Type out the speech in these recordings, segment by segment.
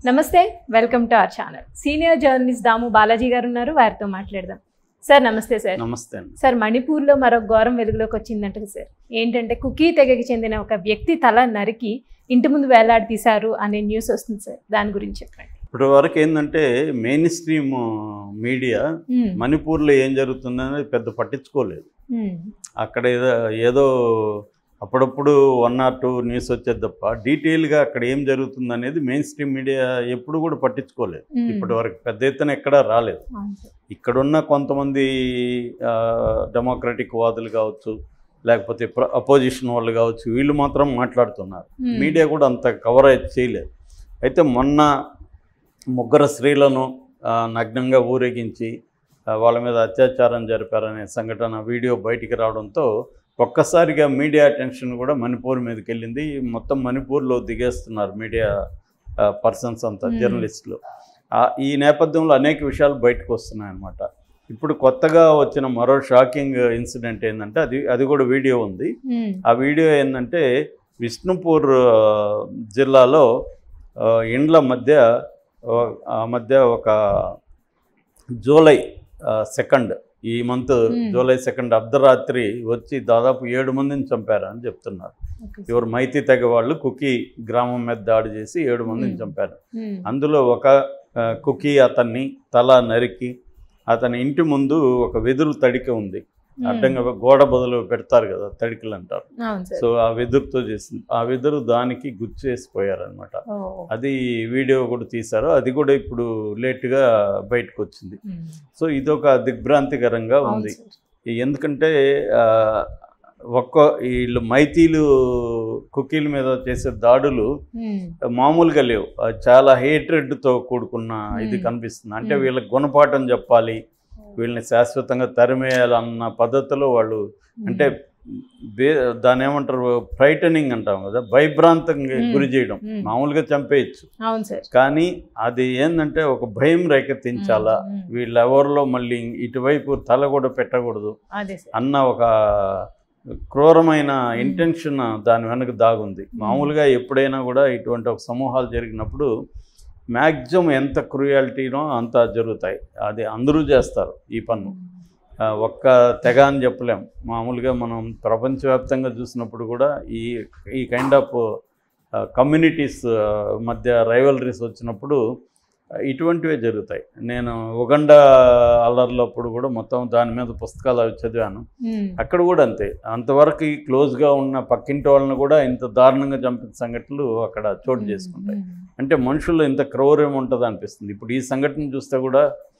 నమస్తే, welcome to our channel. Senior journalist Damu Balaji గారు ఉన్నారు, వారితో మాట్లాడదాం. సార్ నమస్తే. సార్ నమస్తే. సార్, మణిపూర్లో మరొక ఘోరం వెలుగులోకి వచ్చిందంట సార్. ఏంటంటే కుకీ తెగకి చెందిన ఒక వ్యక్తి తల నరికి ఇంటి ముందు వేలాడి తీశారు అనే న్యూస్ వస్తుంది సార్. దాని గురించి చెప్పండి. ఇప్పటి వరకు ఏంటంటే మెయిన్ స్ట్రీమ్ మీడియా మణిపూర్లో ఏం జరుగుతుందనేది పెద్ద పట్టించుకోలేదు. అక్కడ ఏదో అప్పుడప్పుడు 1 or 2 న్యూస్ వచ్చేది తప్ప డీటెయిల్గా అక్కడ ఏం జరుగుతుంది అనేది మెయిన్ స్ట్రీమ్ మీడియా ఎప్పుడు కూడా పట్టించుకోలేదు. ఇప్పటి వరకు పెద్ద ఎత్తున ఎక్కడా రాలేదు. ఇక్కడున్న కొంతమంది డెమోక్రటిక్ వాదులు కావచ్చు, లేకపోతే అపోజిషన్ వాళ్ళు కావచ్చు, వీళ్ళు మాత్రం మాట్లాడుతున్నారు. మీడియా కూడా అంత కవరేజ్ చేయలేదు. అయితే మొన్న 3 స్త్రీలను నగ్నంగా ఊరేగించి వాళ్ళ మీద అత్యాచారం జరిపారనే సంఘటన వీడియో బయటికి రావడంతో ఒక్కసారిగా మీడియా అటెన్షన్ కూడా మణిపూర్ మీదకి వెళ్ళింది. మొత్తం మణిపూర్లో దిగేస్తున్నారు మీడియా పర్సన్స్ అంతా, జర్నలిస్టులు. ఈ నేపథ్యంలో అనేక విషయాలు బయటకు వస్తున్నాయన్నమాట. ఇప్పుడు కొత్తగా వచ్చిన మరో షాకింగ్ ఇన్సిడెంట్ ఏంటంటే అది కూడా వీడియో ఉంది. ఆ వీడియో ఏంటంటే విష్ణుపూర్ జిల్లాలో ఇండ్ల మధ్య ఒక జూలై 2 ఈ మంత్ జూలై 2 అర్ధరాత్రి వచ్చి దాదాపు 7 మందిని చంపారని చెప్తున్నారు. ఎవరు మైతి తెగ వాళ్ళు కుకీ గ్రామం మీద దాడి చేసి 7 మందిని చంపారు. అందులో ఒక కుకీ అతన్ని తల నరికి అతని ఇంటి ముందు ఒక వెదురు తడిక ఉంది, అడ్డంగా గోడ బదులు పెడతారు కదా, తడికలు అంటారు. సో ఆ వెదురుతో చేసింది. ఆ వెదురు దానికి గుచ్చేసిపోయారనమాట. అది వీడియో కూడా తీశారు. అది కూడా ఇప్పుడు లేట్గా బయటకు వచ్చింది. సో ఇదొక దిగ్భ్రాంతికరంగా ఉంది. ఎందుకంటే వీళ్ళు మైతీలు కుకీల మీద చేసే దాడులు మామూలుగా లేవు. చాలా హేట్రెడ్తో కూడుకున్న ఇది కనిపిస్తుంది. అంటే వీళ్ళకి గుణపాఠం చెప్పాలి, వీళ్ళని శాశ్వతంగా తరిమేయాలన్న పద్ధతిలో వాళ్ళు, అంటే దాని ఏమంటారు, ఫ్రైటనింగ్ అంటాం కదా, భయభ్రాంతంగా గురి చేయడం. మామూలుగా చంపేయచ్చు, కానీ అది ఏంటంటే ఒక భయం రేకెత్తించాలా, వీళ్ళెవరిలో మళ్ళీ ఇటువైపు తల కూడా పెట్టకూడదు అన్న ఒక క్రూరమైన ఇంటెన్షన్ దాని వెనక దాగుంది. మామూలుగా ఎప్పుడైనా కూడా ఇటువంటి ఒక సమూహాలు జరిగినప్పుడు మ్యాక్సిమం ఎంత క్రూయాలిటీనో అంత జరుగుతాయి. అది అందరూ చేస్తారు ఈ పన్ను. ఒక్క తెగ అని చెప్పలేం. మామూలుగా మనం ప్రపంచవ్యాప్తంగా చూసినప్పుడు కూడా ఈ కైండ్ ఆఫ్ కమ్యూనిటీస్ మధ్య రైవలరీస్ వచ్చినప్పుడు ఇటువంటివే జరుగుతాయి. నేను ఉగండా అల్లర్లప్పుడు కూడా మొత్తం దాని మీద పుస్తకాలు అవి చదివాను. అక్కడ కూడా అంతే. అంతవరకు క్లోజ్గా ఉన్న పక్కింటి వాళ్ళని కూడా ఇంత దారుణంగా చంపిన సంఘటనలు అక్కడ చోటు చేసుకుంటాయి. అంటే మనుషుల్లో ఇంత క్రౌర్యం ఉంటుంది అనిపిస్తుంది. ఇప్పుడు ఈ సంఘటన చూస్తే కూడా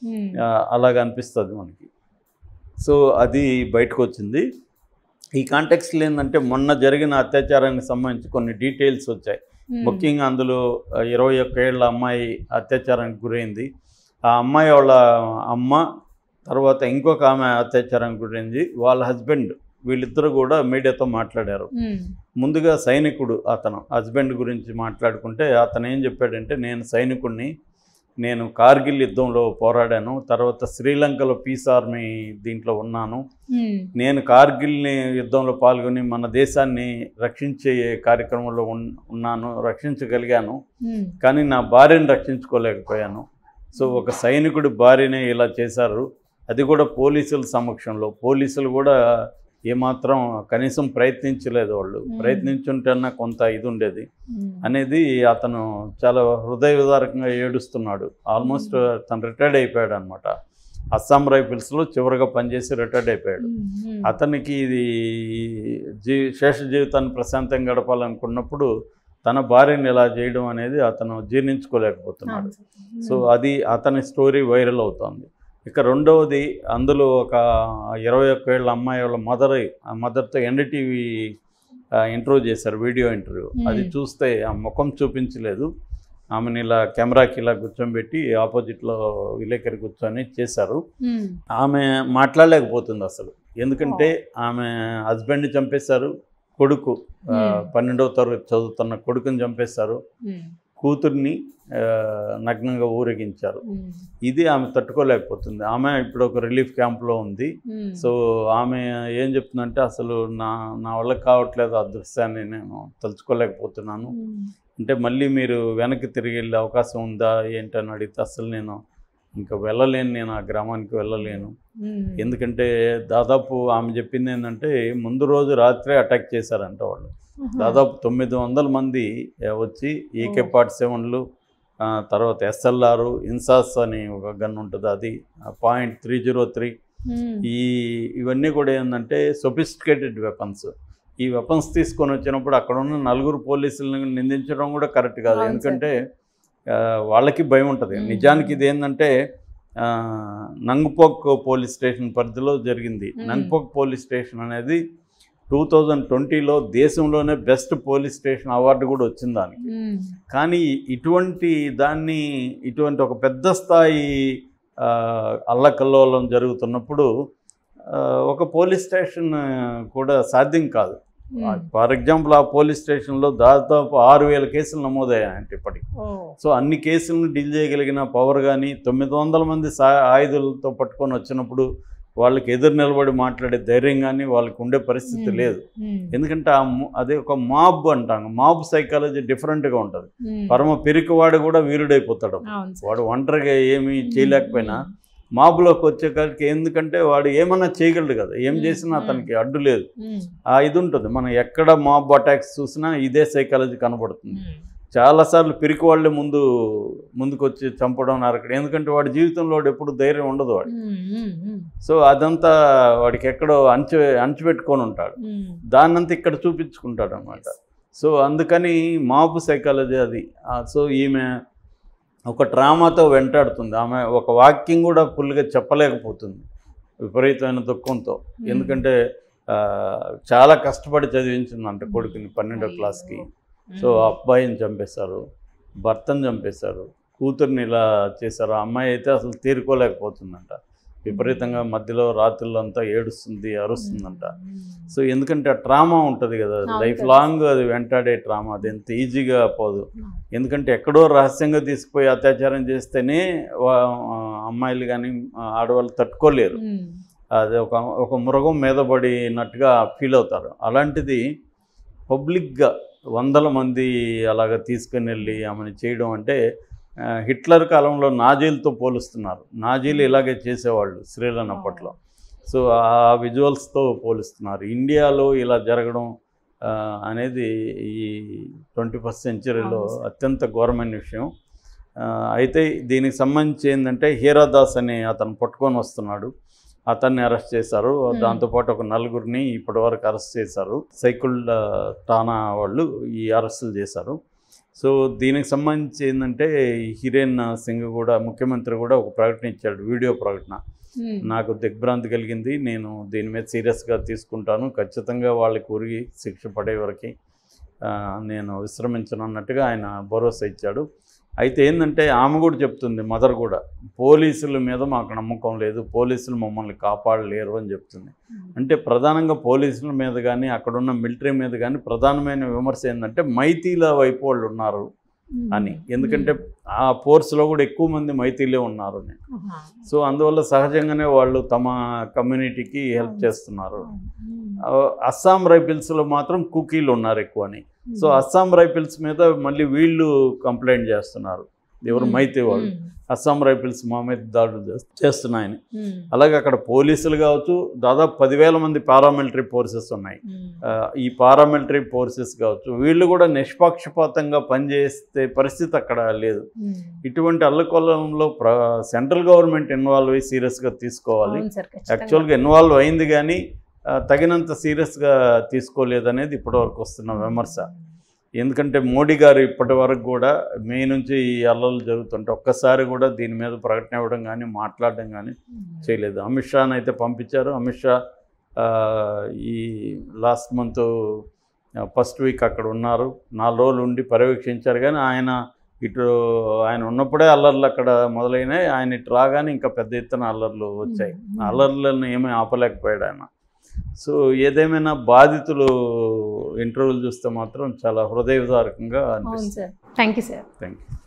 అలాగ అనిపిస్తుంది మనకి. సో అది బయటకు వచ్చింది. ఈ కాంటెక్స్లో ఏంటంటే మొన్న జరిగిన అత్యాచారానికి సంబంధించి కొన్ని డీటెయిల్స్ వచ్చాయి. ముఖ్యంగా అందులో 21 ఏళ్ల అమ్మాయి అత్యాచారానికి గురైంది. ఆ అమ్మాయి వాళ్ళ అమ్మ, తర్వాత ఇంకొక ఆమె అత్యాచారానికి గురైంది. వాళ్ళ హస్బెండ్, వీళ్ళిద్దరూ కూడా మీడియాతో మాట్లాడారు. ముందుగా సైనికుడు అతను హస్బెండ్ గురించి మాట్లాడుకుంటే అతను ఏం చెప్పాడంటే, నేను సైనికుడిని, నేను కార్గిల్ యుద్ధంలో పోరాడాను, తర్వాత శ్రీలంకలో పీస్ ఆర్మీ దీంట్లో ఉన్నాను, నేను కార్గిల్ని యుద్ధంలో పాల్గొని మన దేశాన్ని రక్షించే కార్యక్రమంలో ఉన్నాను, రక్షించగలిగాను, కానీ నా భార్యను రక్షించుకోలేకపోయాను. సో ఒక సైనికుడి భార్యనే ఇలా చేశారు, అది కూడా పోలీసుల సమక్షంలో. పోలీసులు కూడా ఏమాత్రం కనీసం ప్రయత్నించలేదు. వాళ్ళు ప్రయత్నించుంటేనా కొంత ఇది ఉండేది అనేది అతను చాలా హృదయ విదారకంగా ఏడుస్తున్నాడు. ఆల్మోస్ట్ తను రిటైర్డ్ అయిపోయాడు అనమాట. అస్సాం రైఫిల్స్లో చివరిగా పనిచేసి రిటైర్డ్ అయిపోయాడు. అతనికి ఇది శేష జీవితాన్ని ప్రశాంతంగా గడపాలనుకున్నప్పుడు తన భార్యని ఇలా చేయడం అనేది అతను జీర్ణించుకోలేకపోతున్నాడు. సో అది అతని స్టోరీ వైరల్ అవుతోంది. ఇక రెండవది, అందులో ఒక 21 ఏళ్ల అమ్మాయి వాళ్ళ మదర్తో ఎన్డీటీవీ ఇంటర్వ్యూ చేశారు, వీడియో ఇంటర్వ్యూ. అది చూస్తే ఆ ముఖం చూపించలేదు, ఆమెను ఇలా కెమెరాకి ఇలా కూర్చోబెట్టి ఆపోజిట్లో విలేకరి కూర్చొని చేశారు. ఆమె మాట్లాడలేకపోతుంది అసలు. ఎందుకంటే ఆమె హస్బెండ్ని చంపేశారు, కొడుకు 12వ తరగతి చదువుతున్న కొడుకుని చంపేశారు, కూతుర్ని నగ్నంగా ఊరేగించారు. ఇది ఆమె తట్టుకోలేకపోతుంది. ఆమె ఇప్పుడు ఒక రిలీఫ్ క్యాంప్లో ఉంది. సో ఆమె ఏం చెప్తుందంటే, అసలు నా వల్ల కావట్లేదు, ఆ దృశ్యాన్ని నేను తలుచుకోలేకపోతున్నాను. అంటే మళ్ళీ మీరు వెనక్కి తిరిగి వెళ్ళే అవకాశం ఉందా ఏంటని అడిగితే అసలు నేను ఇంకా వెళ్ళలేను, నేను ఆ గ్రామానికి వెళ్ళలేను. ఎందుకంటే దాదాపు ఆమె చెప్పింది ఏంటంటే ముందు రోజు రాత్రే అటాక్ చేశారంట వాళ్ళు. దాదాపు 900 మంది వచ్చి AK-47లు, తర్వాత SLR, ఇన్సాస్ అని ఒక గన్ ఉంటుంది, అది .303. ఇవన్నీ కూడా ఏంటంటే సొఫిస్టికేటెడ్ వెపన్స్. ఈ వెపన్స్ తీసుకొని వచ్చినప్పుడు అక్కడ ఉన్న 4 పోలీసులను నిందించడం కూడా కరెక్ట్ కాదు. ఎందుకంటే వాళ్ళకి భయం ఉంటుంది. నిజానికి ఇది ఏంటంటే నంగ్పోక్ పోలీస్ స్టేషన్ పరిధిలో జరిగింది. నంగ్పోక్ పోలీస్ స్టేషన్ అనేది 2020లో దేశంలోనే బెస్ట్ పోలీస్ స్టేషన్ అవార్డు కూడా వచ్చింది దానికి. కానీ ఇటువంటి ఒక పెద్ద స్థాయి అల్లకల్లోలం జరుగుతున్నప్పుడు ఒక పోలీస్ స్టేషన్ కూడా సాధ్యం కాదు. ఫర్ ఎగ్జాంపుల్ ఆ పోలీస్ స్టేషన్లో దాదాపు 6,000 కేసులు నమోదయ్యాయంటే ఇప్పటికి. సో అన్ని కేసులను డీల్ చేయగలిగిన పవర్ కానీ 900 మంది ఆయుధాలతో పట్టుకొని వచ్చినప్పుడు వాళ్ళకి ఎదురు నిలబడి మాట్లాడే ధైర్యం కానీ వాళ్ళకి ఉండే పరిస్థితి లేదు. ఎందుకంటే అదే ఒక మాబ్ అంటాం, మాబ్ సైకాలజీ డిఫరెంట్గా ఉంటుంది. పరమ పిరికివాడు కూడా వీరుడైపోతాడు. వాడు ఒంటరిగా ఏమీ చేయలేకపోయినా మాబులోకి వచ్చేసరికి, ఎందుకంటే వాడు ఏమన్నా చేయగలడు కదా, ఏం చేసినా అతనికి అడ్డు లేదు. ఇది ఉంటుంది. మనం ఎక్కడ మాబ్ అటాక్స్ చూసినా ఇదే సైకాలజీ కనబడుతుంది. చాలాసార్లు పిరికి వాళ్ళే ముందుకు వచ్చి చంపడం, నరకడం. ఎందుకంటే వాడి జీవితంలో వాడు ఎప్పుడు ధైర్యం ఉండదు వాడు. సో అదంతా వాడికి ఎక్కడో అణచిపెట్టుకొని ఉంటాడు. దాన్నంతా ఇక్కడ చూపించుకుంటాడు అన్నమాట. సో అందుకని మాబ్ సైకాలజీ అది. సో ఈమె ఒక ట్రామాతో వెంటాడుతుంది. ఆమె ఒక వాక్యం కూడా ఫుల్గా చెప్పలేకపోతుంది విపరీతమైన దుఃఖంతో. ఎందుకంటే చాలా కష్టపడి చదివించిందంట కొడుకుని 12వ క్లాస్కి. సో అబ్బాయిని చంపేశారు, భర్తను చంపేశారు, కూతుర్ని ఇలా చేశారు. ఆ అమ్మాయి అయితే అసలు తీరుకోలేకపోతుందంట. విపరీతంగా మధ్యలో రాత్రుల్లో అంతా ఏడుస్తుంది, అరుస్తుందంట. సో ఎందుకంటే ఆ ట్రామా ఉంటుంది కదా, లైఫ్ లాంగ్ అది వెంటాడే ట్రామా. అది ఎంత ఈజీగా పోదు. ఎందుకంటే ఎక్కడో రహస్యంగా తీసుకుపోయి అత్యాచారం చేస్తేనే అమ్మాయిలు కానీ ఆడవాళ్ళు తట్టుకోలేరు. అది ఒక మృగం మీద పడినట్టుగా ఫీల్ అవుతారు. అలాంటిది పబ్లిక్గా 100 మంది అలాగ తీసుకుని వెళ్ళి ఆమెను చేయడం అంటే హిట్లర్ కాలంలో నాజీలతో పోలుస్తున్నారు. నాజీలు ఇలాగే చేసేవాళ్ళు స్త్రీలను అప్పట్లో. సో ఆ విజువల్స్తో పోలుస్తున్నారు. ఇండియాలో ఇలా జరగడం అనేది ఈ 21st సెంచరీలో అత్యంత ఘోరమైన విషయం. అయితే దీనికి సంబంధించి ఏంటంటే హీరాదాస్ అని అతను పట్టుకొని వస్తున్నాడు. అతన్ని అరెస్ట్ చేశారు. దాంతోపాటు ఒక 4గురిని ఇప్పటివరకు అరెస్ట్ చేశారు. సైకిల్ ఠాణా వాళ్ళు ఈ అరెస్టులు చేశారు. సో దీనికి సంబంధించి ఏంటంటే హిరేన్ సింగ్ కూడా, ముఖ్యమంత్రి కూడా ఒక ప్రకటన ఇచ్చాడు, వీడియో ప్రకటన. నాకు దిగ్భ్రాంతి కలిగింది, నేను దీని మీద సీరియస్గా తీసుకుంటాను, ఖచ్చితంగా వాళ్ళకి ఉరిగి శిక్ష పడే వరకు నేను విశ్రమించను అన్నట్టుగా ఆయన భరోసా ఇచ్చాడు. అయితే ఏంటంటే ఆమె కూడా చెప్తుంది, మదర్ కూడా, పోలీసుల మీద మాకు నమ్మకం లేదు, పోలీసులు మమ్మల్ని కాపాడలేరు అని చెప్తుంది. అంటే ప్రధానంగా పోలీసుల మీద కానీ అక్కడున్న మిలిటరీ మీద కానీ ప్రధానమైన విమర్శ ఏంటంటే మైతీల వైపు వాళ్ళు ఉన్నారు అని. ఎందుకంటే ఆ ఫోర్స్లో కూడా ఎక్కువ మంది మైతీలే ఉన్నారు అని. సో అందువల్ల సహజంగానే వాళ్ళు తమ కమ్యూనిటీకి హెల్ప్ చేస్తున్నారు. అస్సాం రైఫిల్స్లో మాత్రం కుకీలు ఉన్నారు ఎక్కువ అని. సో అస్సాం రైఫిల్స్ మీద మళ్ళీ వీళ్ళు కంప్లైంట్ చేస్తున్నారు, ఎవరు మైతే వాళ్ళు, అస్సాం రైఫిల్స్ మా మీద దాడులు చేస్తున్నాయని. అలాగే అక్కడ పోలీసులు కావచ్చు, దాదాపు 10,000 మంది పారామిలిటరీ ఫోర్సెస్ ఉన్నాయి. ఈ పారామిలిటరీ ఫోర్సెస్ కావచ్చు, వీళ్ళు కూడా నిష్పక్షపాతంగా పనిచేస్తే పరిస్థితి అక్కడ లేదు. ఇటువంటి అల్లకొల్లంలో సెంట్రల్ గవర్నమెంట్ ఇన్వాల్వ్ అయ్యి సీరియస్గా తీసుకోవాలి. యాక్చువల్గా ఇన్వాల్వ్ అయింది కానీ తగినంత సీరియస్గా తీసుకోలేదనేది ఇప్పటివరకు వస్తున్న విమర్శ. ఎందుకంటే మోడీ గారు ఇప్పటి వరకు కూడా మే నుంచి ఈ అల్లలు జరుగుతుంటే ఒక్కసారి కూడా దీని మీద ప్రకటన ఇవ్వడం కానీ మాట్లాడడం కానీ చేయలేదు. అమిత్ షాని అయితే పంపించారు. అమిత్ షా ఈ లాస్ట్ మంత్ ఫస్ట్ వీక్ అక్కడ ఉన్నారు, 4 రోజులు ఉండి పర్యవేక్షించారు. కానీ ఆయన ఉన్నప్పుడే అల్లర్లు అక్కడ మొదలైనాయి. ఆయన ఇటు రాగానే ఇంకా పెద్ద ఎత్తున అల్లర్లు వచ్చాయి. అల్లర్లను ఏమీ ఆపలేకపోయాడు ఆయన. సో ఏదేమైనా బాధితులు ఇంటర్వ్యూలు చూస్తే మాత్రం చాలా హృదయ విదారకంగా అనిపిస్తుంది. Thank you sir. Thank you.